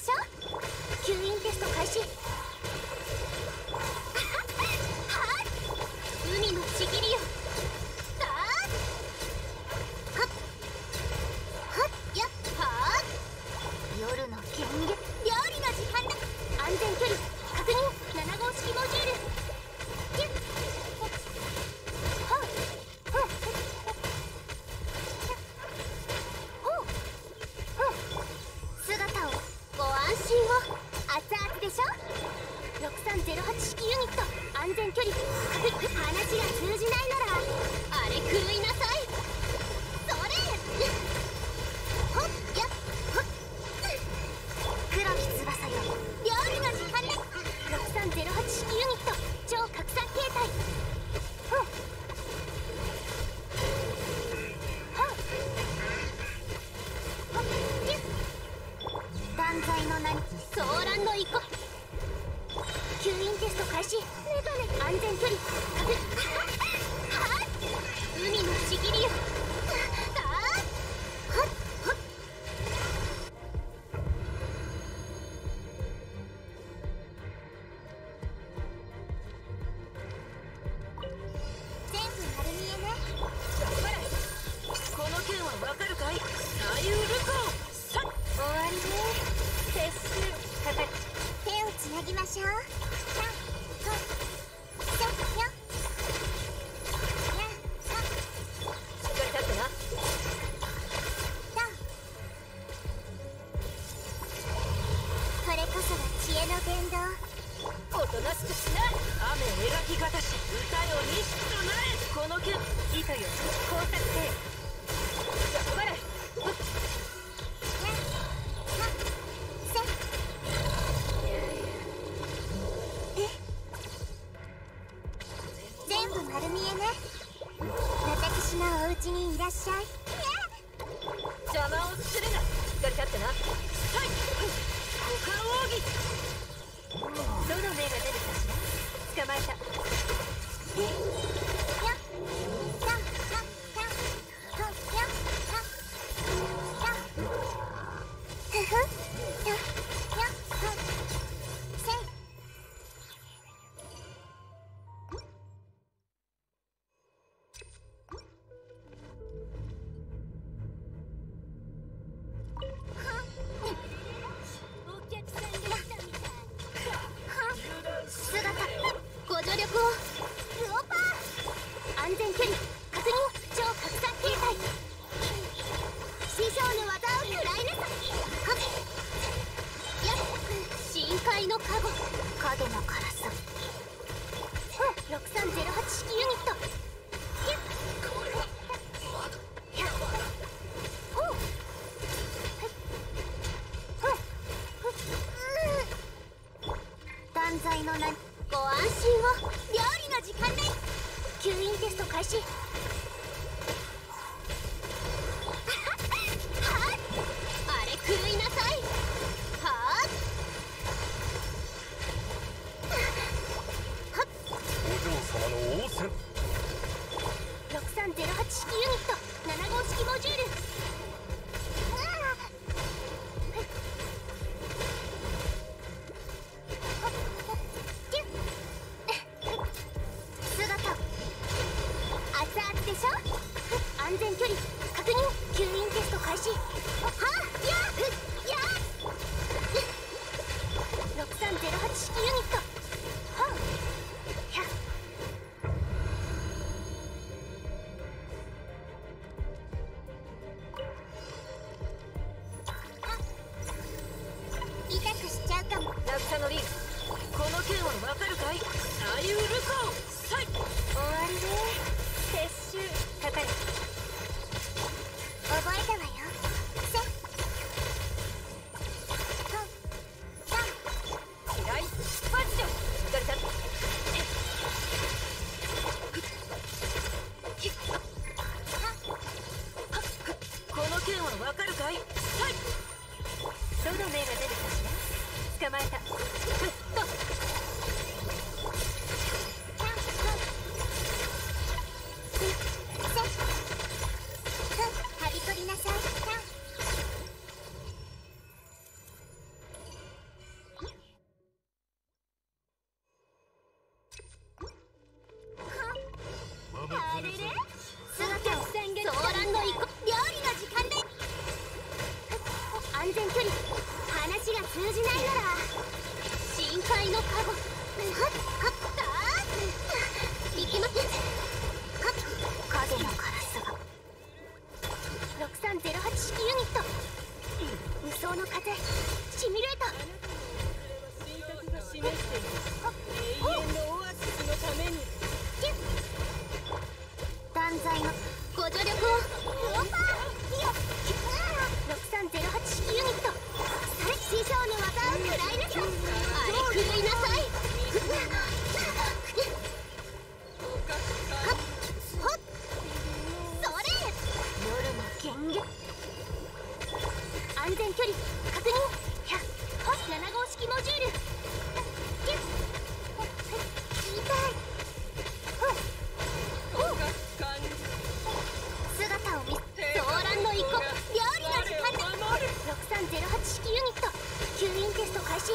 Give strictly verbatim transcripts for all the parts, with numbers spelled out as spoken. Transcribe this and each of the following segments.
しょ。吸引テスト開始。海のちぎりよ。だーはっはっやっはー夜の権限、料理の時間だ。安全距離確認。なな号式モジュール。キュッはっはっほうほう姿をご安心を。熱々でしょ。ろくさんゼロはち式ユニット安全距離確認。話が通じないならあれ狂いなさい。それほっやっほっ黒き翼よ。料理の時間だ。ろくさんゼロはち式ユニット超拡散形態。ほっほっほっキュッ断罪の名に騒乱の遺恨。吸引テスト開始。メガネ安全距離確認。はっ海のちぎりよ。だーはっはっ全部丸見えね。頑張れ。この剣はわかるかい。左右ルコさっ終わりね。撤収かかっ手をつなぎましょう。おとなしくしな。雨描きがたし歌よ錦となれ。この剣糸よ工作せよ。頑張れ。全部丸見えね。私のお家にいらっしゃい。邪魔をするな。しっかり立ってな。はい股間奥義。どの目が出るかしら。捕まえた。えやっやっやっやっやっやっふふやっやっせい。ご助力を。クオパー安全距離確認。超拡散形態。師匠の技を食らいなさい。はっやっ深海の加護影の辛さ。ろくさんゼロはち式ユニットやっやっほう断罪の名にご安心を。料理の時間だ。吸引テスト開始。はっあれ狂いなさい。はっはっお嬢様の応戦。 ろくさんゼロはち式ユニットなな号式モジュール。姿熱々 いきます影のカラスがろくさんゼロはち式ユニット無双の風シミュレーター信託が示している永遠のオアシスのために断罪のご助力をろくさんゼロはち式ユニット師匠の技を食らいなさいあれ狂いなさいそれ夜の源安全距離確認ひゃくなな号式モジュール痛い姿を見せ動乱の一個料理の時間だろくさんゼロはち式ユニット吸引テスト開始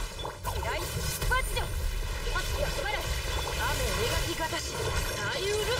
雨描き方し太陽